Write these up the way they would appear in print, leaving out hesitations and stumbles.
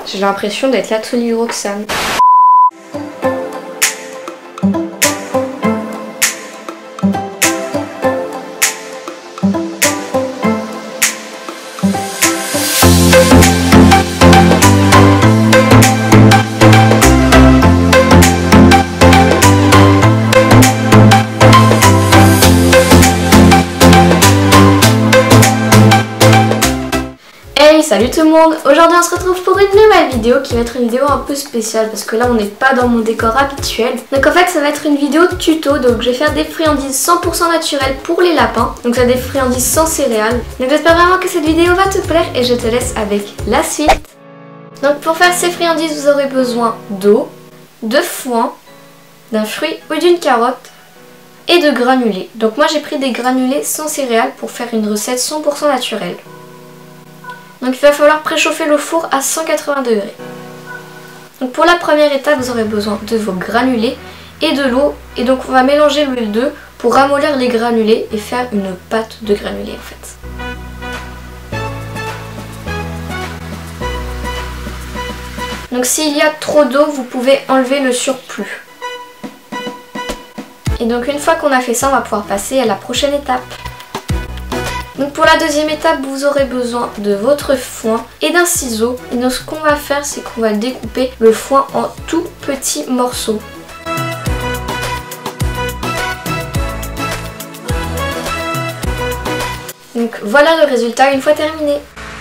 J'ai l'impression d'être la Toni Roxane. Salut tout le monde, aujourd'hui on se retrouve pour une nouvelle vidéo qui va être une vidéo un peu spéciale parce que là on n'est pas dans mon décor habituel. Donc en fait ça va être une vidéo tuto, donc je vais faire des friandises 100% naturelles pour les lapins. Donc ça des friandises sans céréales. Donc j'espère vraiment que cette vidéo va te plaire et je te laisse avec la suite. Donc pour faire ces friandises vous aurez besoin d'eau, de foin, d'un fruit ou d'une carotte et de granulés. Donc moi j'ai pris des granulés sans céréales pour faire une recette 100% naturelle. Donc il va falloir préchauffer le four à 180 degrés. Donc pour la première étape, vous aurez besoin de vos granulés et de l'eau. Et donc on va mélanger les deux pour ramollir les granulés et faire une pâte de granulés en fait. Donc s'il y a trop d'eau, vous pouvez enlever le surplus. Et donc une fois qu'on a fait ça, on va pouvoir passer à la prochaine étape. Donc pour la deuxième étape, vous aurez besoin de votre foin et d'un ciseau. Et donc ce qu'on va faire, c'est qu'on va découper le foin en tout petits morceaux. Donc voilà le résultat une fois terminé.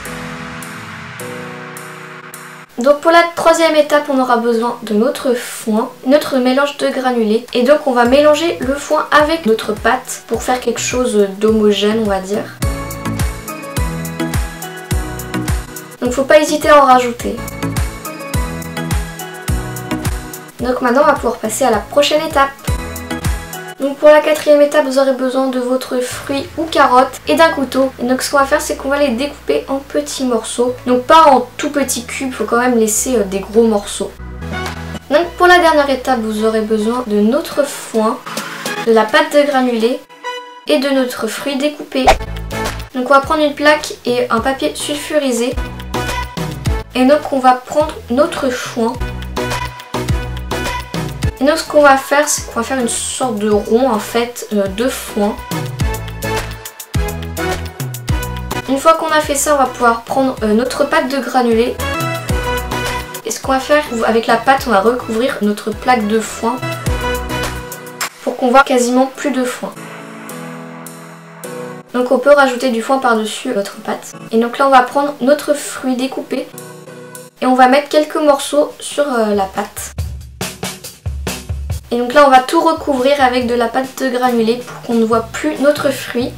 Donc pour la troisième étape, on aura besoin de notre foin, notre mélange de granulés. Et donc on va mélanger le foin avec notre pâte pour faire quelque chose d'homogène, on va dire. Donc faut pas hésiter à en rajouter. Donc maintenant on va pouvoir passer à la prochaine étape. Donc pour la quatrième étape, vous aurez besoin de votre fruit ou carotte et d'un couteau. Et donc ce qu'on va faire, c'est qu'on va les découper en petits morceaux. Donc pas en tout petits cubes, il faut quand même laisser des gros morceaux. Donc pour la dernière étape, vous aurez besoin de notre foin, de la pâte de granulés et de notre fruit découpé. Donc on va prendre une plaque et un papier sulfurisé. Et donc on va prendre notre foin. Et donc ce qu'on va faire, c'est qu'on va faire une sorte de rond en fait de foin. Une fois qu'on a fait ça, on va pouvoir prendre notre pâte de granulés. Et ce qu'on va faire, avec la pâte, on va recouvrir notre plaque de foin pour qu'on voit quasiment plus de foin. Donc on peut rajouter du foin par-dessus notre pâte. Et donc là on va prendre notre fruit découpé et on va mettre quelques morceaux sur la pâte. Et donc là on va tout recouvrir avec de la pâte de granulés pour qu'on ne voit plus notre fruit.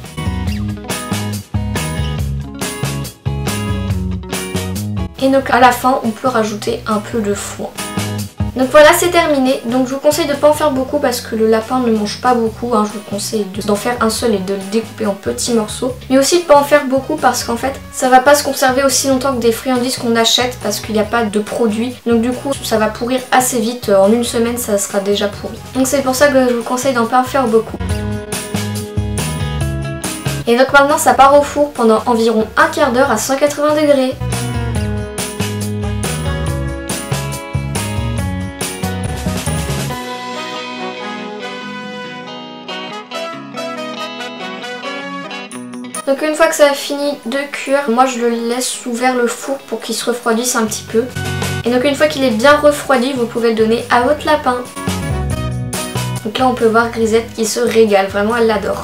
Et donc à la fin on peut rajouter un peu de foin. Donc voilà, c'est terminé. Donc je vous conseille de ne pas en faire beaucoup parce que le lapin ne mange pas beaucoup. Je vous conseille d'en faire un seul et de le découper en petits morceaux. Mais aussi de ne pas en faire beaucoup parce qu'en fait ça va pas se conserver aussi longtemps que des friandises qu'on achète parce qu'il n'y a pas de produit. Donc du coup ça va pourrir assez vite. En une semaine ça sera déjà pourri. Donc c'est pour ça que je vous conseille d'en pas en faire beaucoup. Et donc maintenant ça part au four pendant environ un quart d'heure à 180 degrés. Donc une fois que ça a fini de cuire, moi je le laisse ouvert le four pour qu'il se refroidisse un petit peu. Et donc une fois qu'il est bien refroidi, vous pouvez le donner à votre lapin. Donc là on peut voir Grisette qui se régale, vraiment elle l'adore.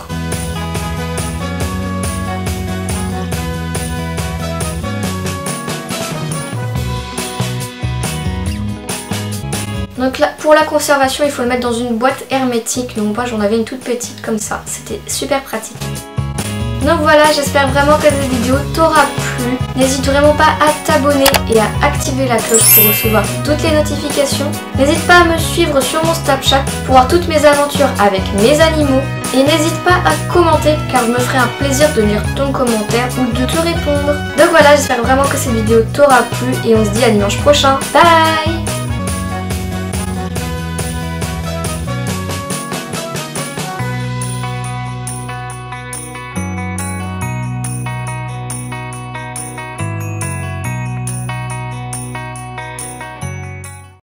Donc là, pour la conservation, il faut le mettre dans une boîte hermétique. Donc moi j'en avais une toute petite comme ça, c'était super pratique. Donc voilà, j'espère vraiment que cette vidéo t'aura plu. N'hésite vraiment pas à t'abonner et à activer la cloche pour recevoir toutes les notifications. N'hésite pas à me suivre sur mon Snapchat pour voir toutes mes aventures avec mes animaux. Et n'hésite pas à commenter car je me ferai un plaisir de lire ton commentaire ou de te répondre. Donc voilà, j'espère vraiment que cette vidéo t'aura plu et on se dit à dimanche prochain. Bye!